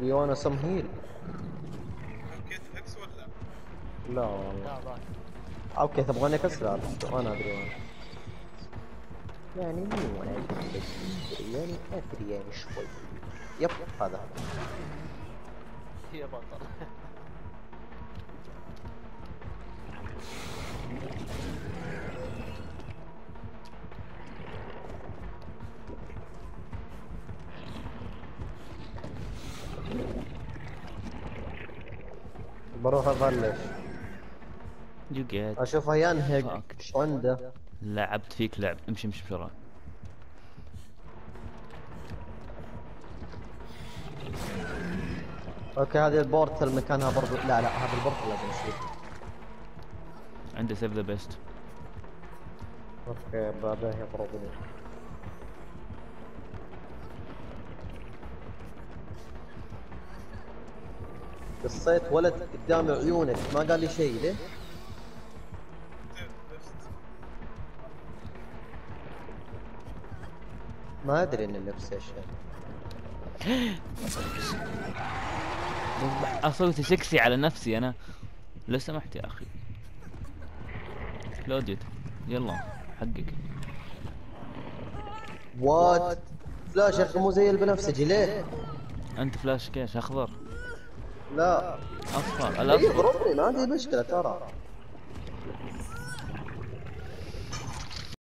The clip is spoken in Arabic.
ويونا سم هيل. كيت اكس ولا؟ لا والله. لا ضايع. اوكي تبغاني اكسر انا ادري وين. يعني مو انا يعني ادري يعني شوي. يب هذا. هي بطل. بروح ابلش يو جيت. اشوفه ينهق. فاكت. ايش عنده؟ لعبت فيك لعب. امشي امشي بسرعة. اوكي هذه البورتل مكانها برضو. لا لا هذا البورتل لازم نشوفه. عنده سيف ذا بيست. اوكي بعدها يضربني. قصيت ولد قدام عيونك ما قال لي شيء ليه؟ ما ادري ان اللبس ايش اصوت سكسي على نفسي انا. لو سمحت يا اخي. لوديت. يلا حقك. وات فلاش يا اخي مو زي البنفسجي ليه؟ انت فلاش كيش اخضر. لا اصفر. إيه، الاصفر. يضربني ما عندي مشكلة ترى.